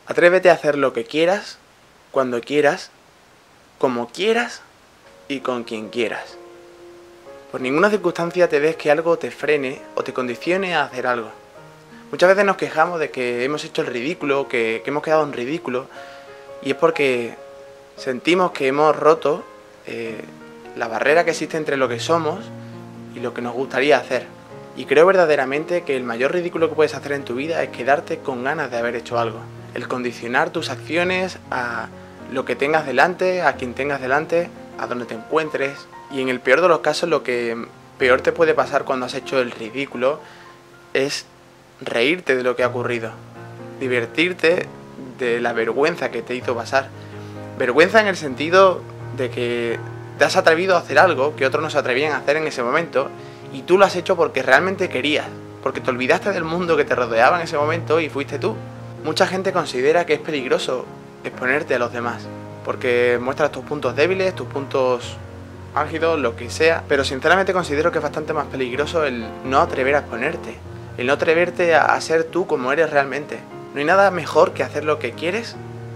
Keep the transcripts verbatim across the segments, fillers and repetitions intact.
Atrévete a hacer lo que quieras, cuando quieras, como quieras y con quien quieras. Por ninguna circunstancia te des que algo te frene o te condicione a hacer algo. Muchas veces nos quejamos de que hemos hecho el ridículo, que, que hemos quedado en ridículo, y es porque sentimos que hemos roto eh, la barrera que existe entre lo que somos y lo que nos gustaría hacer. Y creo verdaderamente que el mayor ridículo que puedes hacer en tu vida es quedarte con ganas de haber hecho algo. El condicionar tus acciones a lo que tengas delante, a quien tengas delante, a donde te encuentres. Y en el peor de los casos, lo que peor te puede pasar cuando has hecho el ridículo es reírte de lo que ha ocurrido, divertirte de la vergüenza que te hizo pasar. Vergüenza en el sentido de que te has atrevido a hacer algo que otros no se atrevían a hacer en ese momento y tú lo has hecho porque realmente querías, porque te olvidaste del mundo que te rodeaba en ese momento y fuiste tú. Mucha gente considera que es peligroso exponerte a los demás, porque muestras tus puntos débiles, tus puntos álgidos, lo que sea, pero sinceramente considero que es bastante más peligroso el no atrever a exponerte, el no atreverte a, a ser tú como eres realmente. No hay nada mejor que hacer lo que quieres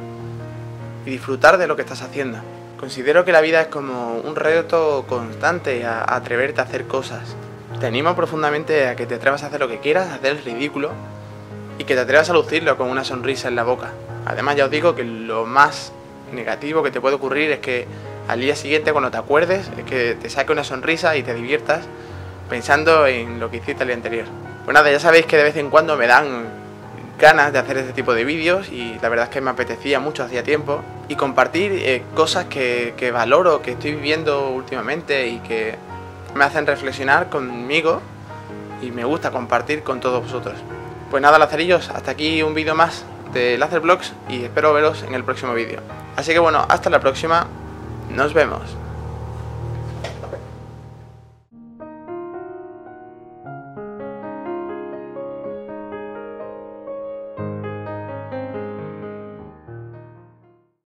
y disfrutar de lo que estás haciendo. Considero que la vida es como un reto constante a, a atreverte a hacer cosas. Te animo profundamente a que te atrevas a hacer lo que quieras, a hacer el ridículo, y que te atrevas a lucirlo con una sonrisa en la boca. Además, ya os digo que lo más negativo que te puede ocurrir es que al día siguiente, cuando te acuerdes, es que te saque una sonrisa y te diviertas pensando en lo que hiciste el día anterior. Pues nada, ya sabéis que de vez en cuando me dan ganas de hacer este tipo de vídeos y la verdad es que me apetecía mucho hacía tiempo y compartir eh, cosas que, que valoro, que estoy viviendo últimamente y que me hacen reflexionar conmigo y me gusta compartir con todos vosotros. Pues nada, lazarillos, hasta aquí un vídeo más de Lazer Vlogs y espero veros en el próximo vídeo. Así que bueno, hasta la próxima, nos vemos.